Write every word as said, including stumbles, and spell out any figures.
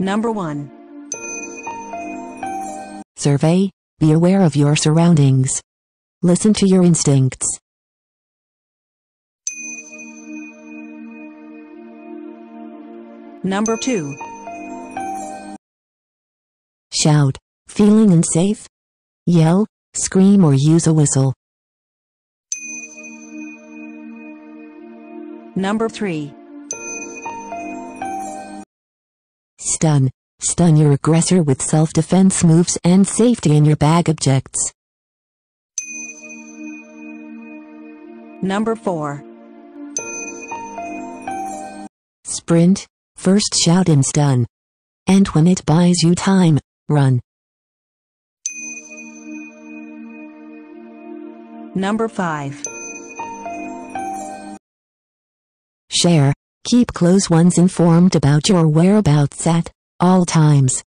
Number one. Survey. Be aware of your surroundings. Listen to your instincts. Number two. Shout. Feeling unsafe? Yell, scream, or use a whistle. Number three. Stun. Stun your aggressor with self-defense moves and safety in your bag objects. Number four. Sprint. First shout and stun. And when it buys you time, run. Number five. Share. Keep close ones informed about your whereabouts at all times.